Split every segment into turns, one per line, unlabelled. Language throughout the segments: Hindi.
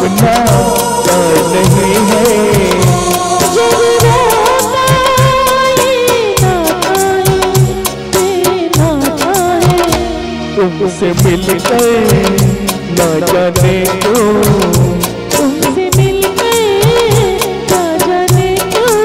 अपना नहीं है। तुमसे मिलकर ना जाने क्यों,
तुमसे मिलकर ना जाने क्यों।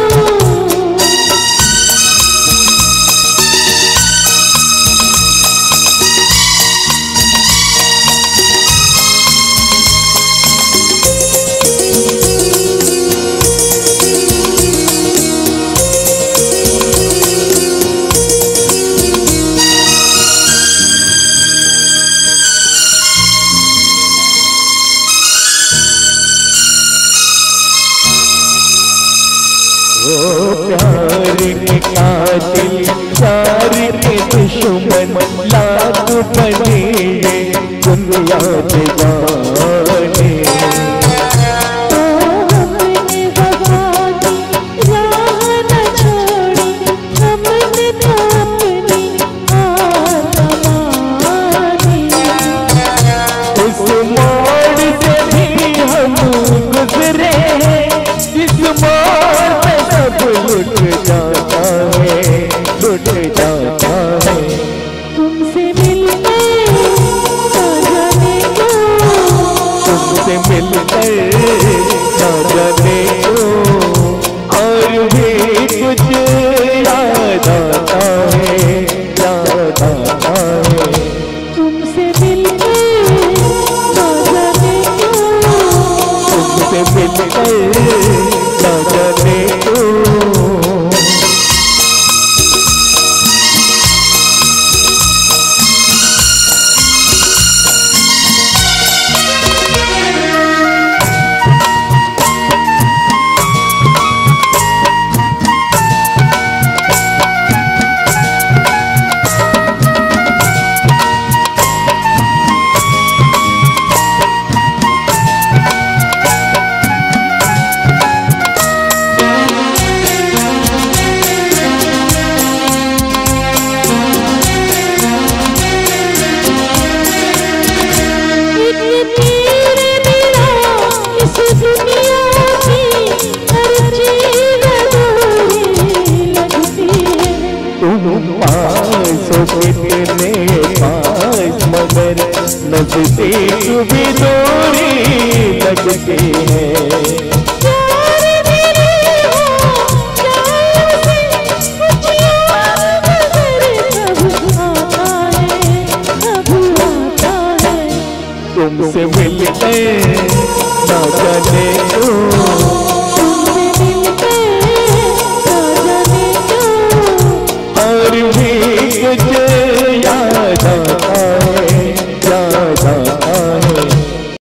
प्यार के कातिल प्यार के दुश्मन लाख बने दुनिया दीवाने। उस मोड़ से भी हम गुजरे जिस मोड़ पे सब लुट जाता है, लुट जाता है।
तुमसे मिलकर ना जाने क्यों,
तुमसे मिलकर ना जाने क्यों, और भी कुछ याद आता है, याद आता है।
तुमसे मिलकर ना जाने क्यों,
तुमसे मिलकर ना जाने क्यों। कितने पास मगर नजदीक भी दूरी लगती है। तुमसे मिलते ना जाने क्यों, और भी कुछ याद आता है, याद आता है।